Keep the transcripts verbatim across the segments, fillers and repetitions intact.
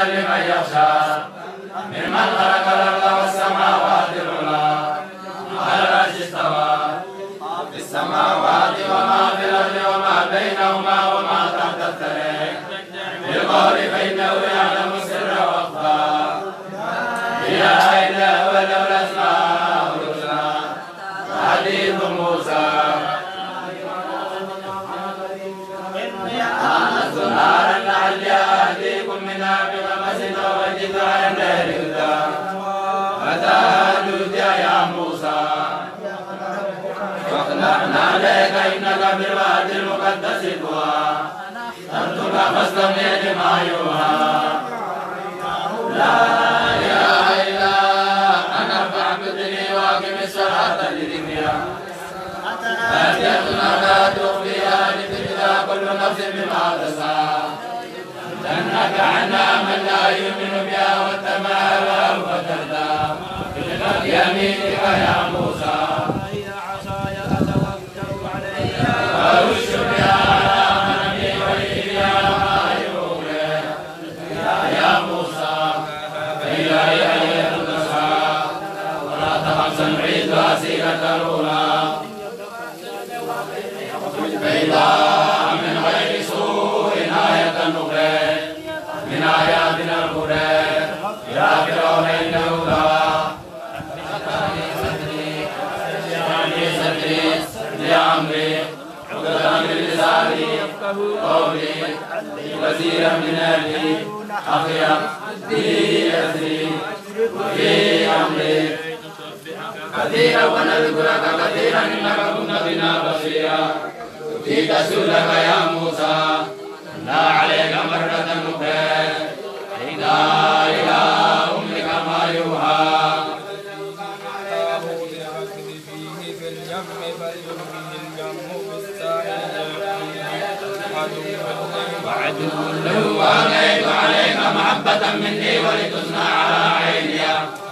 لمن يخشى ممن خلق الأرض والسماوات العلى على العرش استوى في السماوات وما في الأرض وما بينهما وما تحت الثرى بالقول فإنه يعلم السر وأخفى لا إله إلا هو الأسماء الحسنى حديث موسى آنست نارا لعلي آتيكم منها بقبس أو أجد على النار هدى فتاها نودي يا موسى واخلعنا عليك إنك بالوادي المقدس طوى ترتك فاستمع لما يوحى لا إله إلا أنا فاعبدني وأقم الصلاة لذكرها فاتيتنا لا تخفيها لتجزى كل نفس بما تسعى جنك عنا من لا يؤمن بها واتبع فتردى بيمينك يا موسى وأوش بها على غنمي وإليها ما يغوي يا موسى فإلى أيها تسعى ولا تخف سنعيدها سيرة الأولى بيضاء من غير سوء آية نخرى من آياتنا الكبرى يا فرعون إنه طغى يعني صدري لعمري عقدة من لساني قولي وزيرا من أهلي أخي به أسري في أمري كثيرا ونذكرك كثيرا إنك كنت بنا بصيرا فيك سؤلك يا موسى لا عليك مرة أخرى إذا إلى أمك ما يوحى وعدو له وألقيت عليك محبة مني ولتصنع على عيني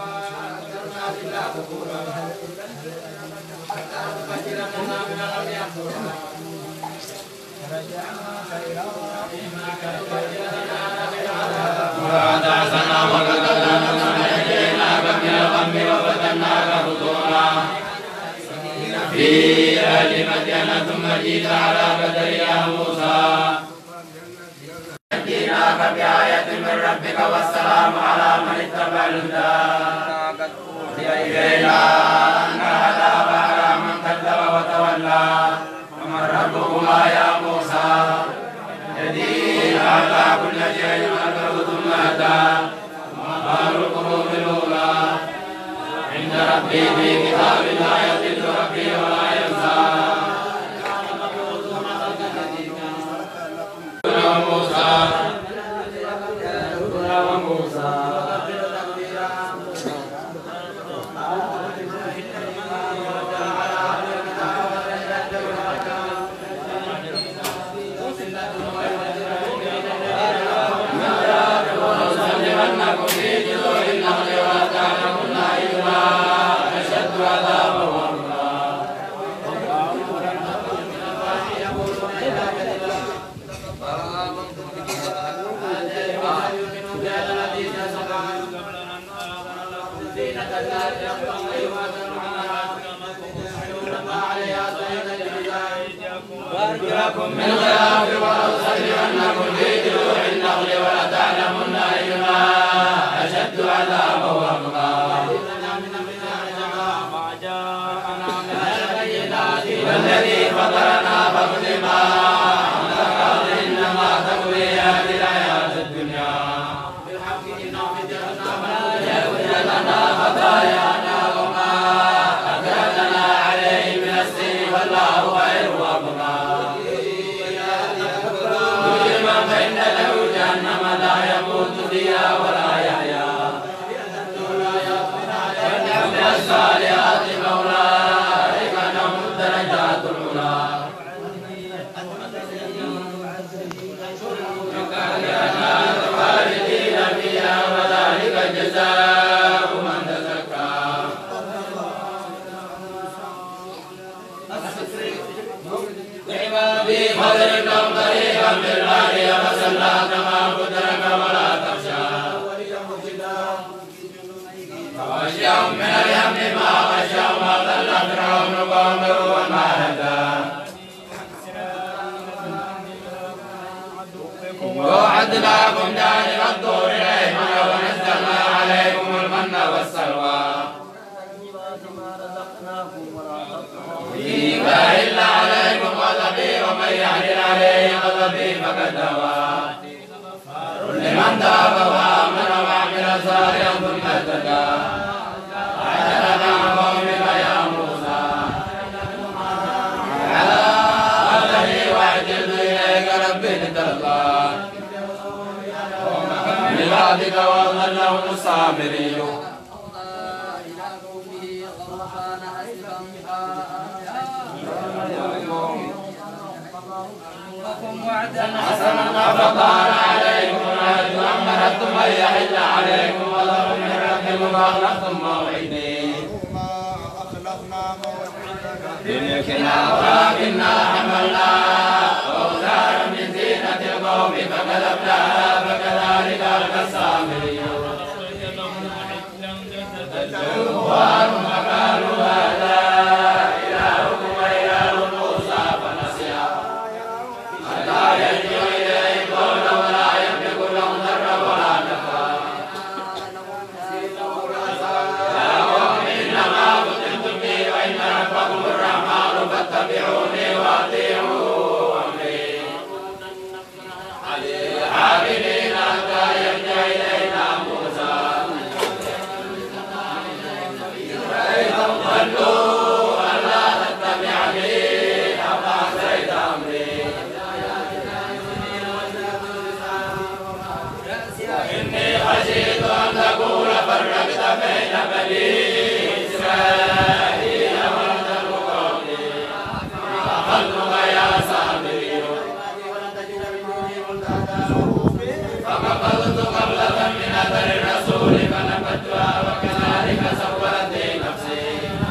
وقد أحسنا وقد نجيناك من الغم وفتناك فتونا في أهل مدين ثم جئت على بدر يا موسى نجيناك بآية من ربك والسلام على من اتبع الهدى إلينا أن العذاب على من كذب وتولى ومن ربكما يا موسى الذي أعطى كل شيء خلقه ثم هدى وما القلوب الأولى عند ربي في كتاب لا يضل ربي ولا ينسى وموسى وموسى من خلاف ولأصلبنكم في جذوع النخل ولتعلمن أينا أشد عذابا وأبقى والذي فطرنا فاظلما إنما تقضي هذه الحياة الدنيا يغفر لنا خطايانا وما أكرهتنا عليه من السن والله خير وأبقى فإن له جهنم لا يموت فيها ولا يحيا من الصالحات فأولئك لهم الدرجات العلى خالدين فيها وذلك جزاء من تزكى بفضلكم طريقا بالعالية فسلا كما قدرك ولا تخشى ووعدناكم جانب الطور الأيمن ونزلنا عليكم المن والسلوى فيما إلا عليكم غضبي ومن يحلل عليه غضبي فقد هوى لمن تاب وآمن وعمل صالحا ثم اهتدى عجلك عن قومك يا موسى على أهله وعجلت إليك ربي لترضى من بعدك وأضلهم السامري حسنا فطال عليكم العهد أمرتم أن يحل عليكم غضب من ربكم فأخلفتم موعدي ولكننا حملنا أوزارا من زينة القوم فكذبناها فكذلك ألقى السامري وهم فقالوا هذا إلهكم وإله موسى فنسيا حتى يرجع إليه قولا ولا يملك لهم ضرا ولا نفعا يا قوم إنما فتنتم بي وإن ربكم الرحمن فاتبعوني وأطيعوا أمري عابدين حتى يرجع إلينا موسى ضلوا ألا تتبعني أفعصيت أمري إني خشيت أن تكون فرقت بين بني إسرائيل ولم تكن قولي فأخذتك يا سامري فقبضت قبلة من أثر الرسول فنبذتها وكذلك سولت لي نفسي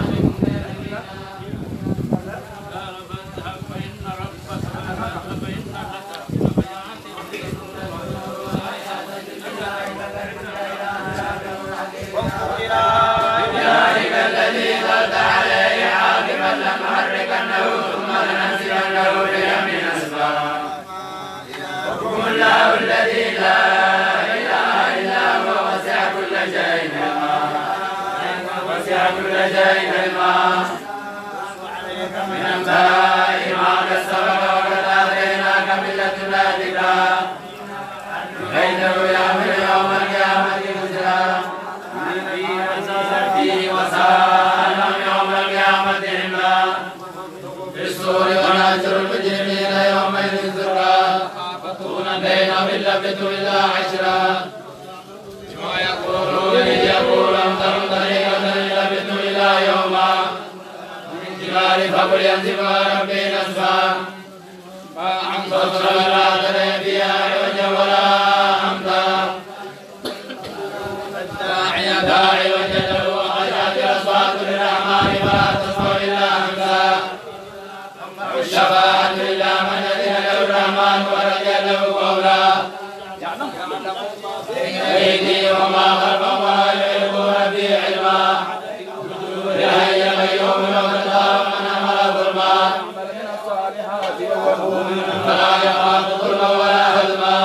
بذلك الذي ظلت عليه عاقبا لنحركنه ثم لننسفنه بيمين أسفا حكم الله الذي لا إله إلا هو وسع كل شيء علما وسع كل شيء علما من أنباء ما قد سبق وقد آتيناك من لدنا ذكرا بينه يأمر يوم القيامة بشرى فيه وسائل يوم القيامة علما في الصور ونحشر المجرمين يومئذ زرقا يأتون بينهم إن لبثتم إلا عشرا بما يقولون إذ يقول أمطروا طريقة إن لبثتم إلا يوما من جبال فقل ينسفها ربي نسفا فأنصتنا لا ترى فيها عوجا ولا أمتا الداعي داعي وجده وخشعت الأصوات للرحمن فلا تسمع إلا همسا الشفاعة إلا من أذن له الرحمن ورضي له قولا أيدي وما خلفهم ولا يحيطون به علما الحي القيوم لو تدار من عمل ظلما فلا يخاف ظلما ولا هزما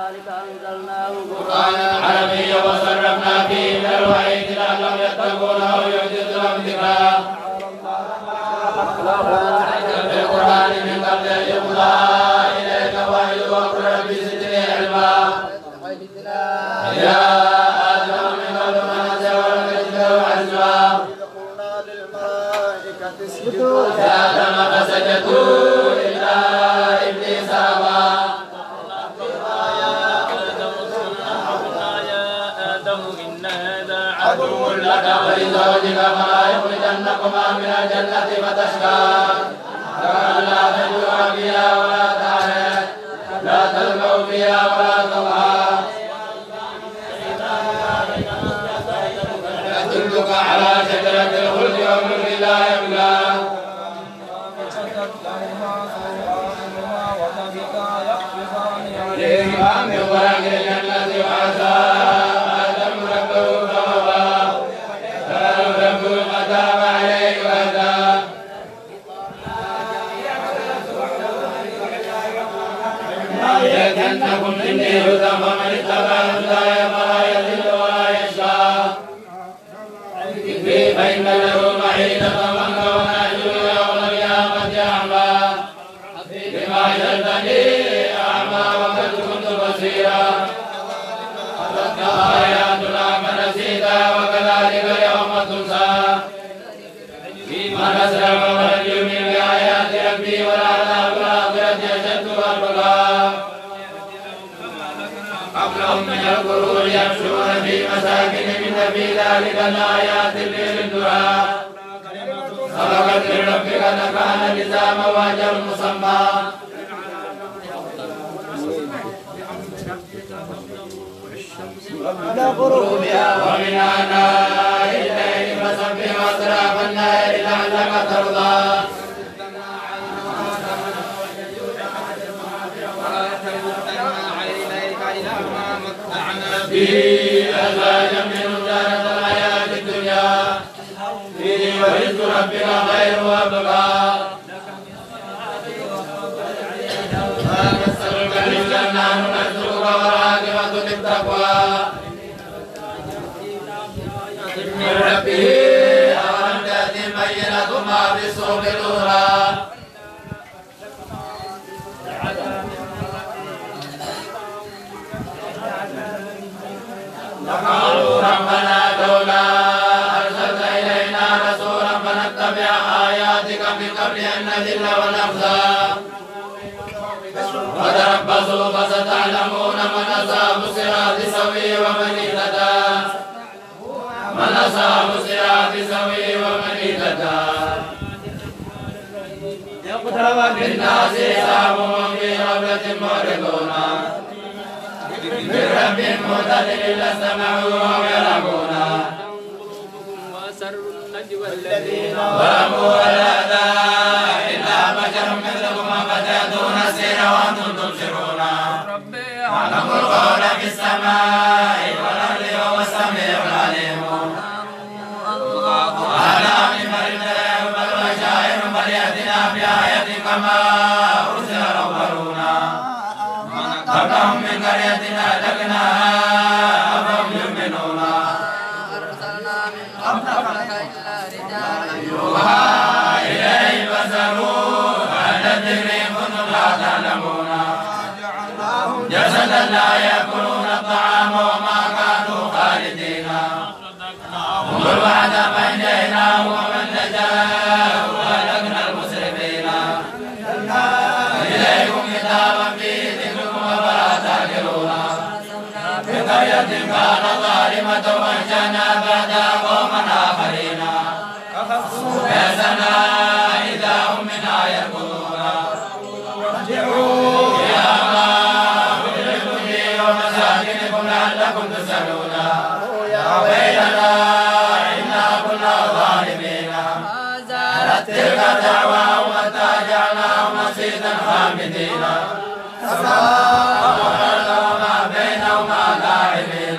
قرآنا عربيا وصرفنا فيه من الوعيد لعلهم يتقون أو يحدث لهم ذكرا بالقرآن من قبل أن يقضى إليك وحي وقل رب زدني علما يا آدم من قبل ما نسى ولم تجد له عزما يا آدم فسجدوا إلا إبليس أبى عدو لك ولزوجك فلا يخرجنكما من الجنة فتشقى لا تجوع فيها ولا تعرى لا تلقوا فيها ولا تضحى أدلك على شجرة الخلد وملك لا يبلى عليهما من ورق الجنة وعسى آدم ربه فغوى قال ربه فتاب عليه وهدى يتنزل لم تكن مني هدى فمن اتبع هداي فلا يضل ولا يشقى فإن له معيشة ضنكا ونحشره يوم القيامة أعمى بما جعلتني أعمى وقد كنت بصيرا أتتك آياتنا فنسيتها وكذلك اليوم تنسى فيما نسلك ولن يؤمن بآيات ربي والعذاب الآخرة أشد وأبقى قبلهم من القرون يمشون في مساكنهم إن في ذلك لآيات لأولي النهى سبقت من ربك كان لزاما وأجل مسمى ومن آناء الليل فسبح وأطراف النهار لعلك ترضى فيه أزواجا من زينة الحياة الدنيا فيه ورزق ربك خير وأبقى ما نسألك رزقا نحن نرزقك والعاقبة للتقوى من ربه أولم تأتهم بينة ما في الصحف الأولى قالوا ربنا لولا أرسلت إلينا رسولا فنتبع آياتك من قبل أن نذل ونخزى وتربصوا فستعلمون من أصحاب الصراط السوي ومن اهتدى من أصحاب الصراط السوي ومن اهتدى اقترب للناس حسابهم في غفلة معرضون من رب معتدل استمعوا وهم يلعبون وأسروا النجوى الذين ظلموا ولا إلا بشر مثلكم أفتأتون السحر وأنتم تبصرون وله القول في السماء والأرض وهو السميع العليم وعلى من ابتلاه بل وشاعر فليأتنا بآية كما أرسل الأولون قبلهم من قرية أهلكناها أفهم يؤمنون أرسلنا من قبلك إلا رجالا يوحى إليه فاسألوا أهل الذكر إن كنتم لا تعلمون جسدا لا يأكلون الطعام وما كانوا خالدين هم الوعد فأنجيناه ومن نشاء وأهلكنا المسرفين إليكم كتابا فيه ذكركم أفلا تعقلون بقرية كانت ظالمة وأنشأنا بعدها قوما آخرين فأسألنا إذا هم منها يركضون ارجعوا إلى ما أخرجتم فيه ومساكنكم لعلكم تسألون يا ويلنا إنا كنا ظالمين كانت تلك دعواهم حتى جعلناهم نصيدا خامدين وما بينهما لاعبين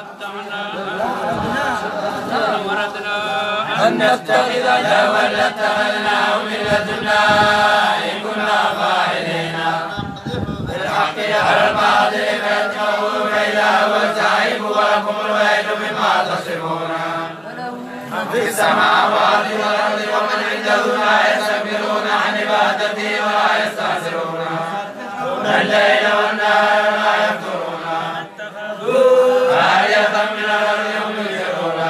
أن نتخذ لهوا لاتخذناه من لدنا إن كنا فاعلين بالحق على الباطل فيدمغه فإذا هو زاهق ولكم الويل بما تصفون في السماوات والأرض ومن عنده لا يستكبرون عن عبادته ولا يستعسرون الليل والنهار لا يفترون آية من الأرض هم ينكرون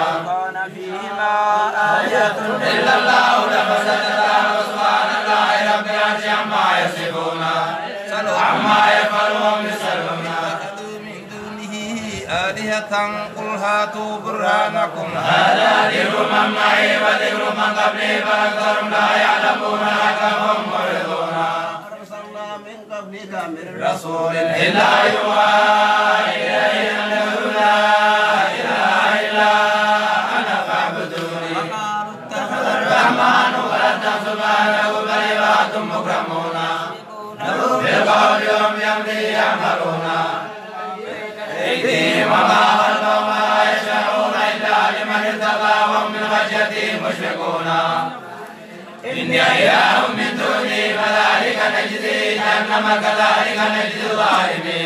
إلا الله لفسدتها وسبحان الله رب العرش عما يصفون عما يفعلون يسألون من دونه آلهة قل هاتوا برهانكم هذا ذكر من معي وذكر من قبلي فأكثرهم لا يعلمون أكثرهم معرضون أرسلنا من قبلك من رسول إلا يوحى إليه أنه لا إله إلا أنا فاعبدوني الرحمن ولدا سبحانه بل عباد مكرمون له بالقول هم يمضي يعملون أيديهم وما خلفهم ولا يشفعون إلا لمن ارتضى وهم من خشيته مشفقون إن إله من دوني فذلك نجزي جهنم كذلك نجزي الظالمين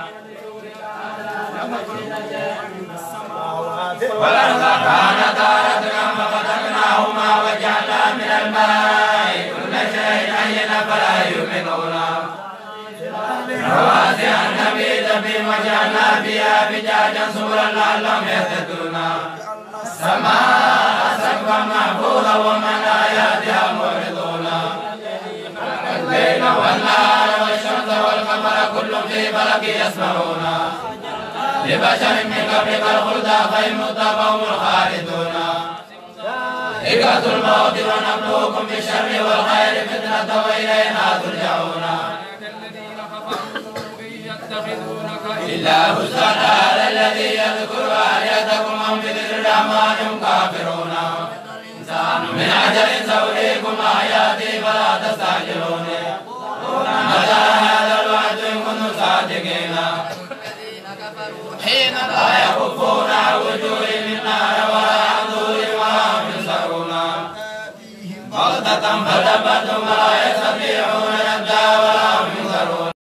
والأرض كانتا رتقا ففتقناهما وجعلنا من الماء كل شيء حي فلا يؤمنون رواسي أن تميد بهم وجعلنا فيها فجاجا سبلا لعلهم يهتدون السماء سقفا محفوظا ومن آياتها معرضون الليل والنهار والشمس والقمر كل في فلك يسبحون لبشر من قبلك الخلد فإن مت فهم الخالدون إكرة الموت ونبلوكم بالشر والخير فتنة وإلينا ترجعون إلا هزوا هذا الذي يذكر آلهتكم هم بذكر الرحمن هم كافرون من عجل سأريكم آياتي فلا تستعجلون متى هذا الوعد إن كنتم صادقين حين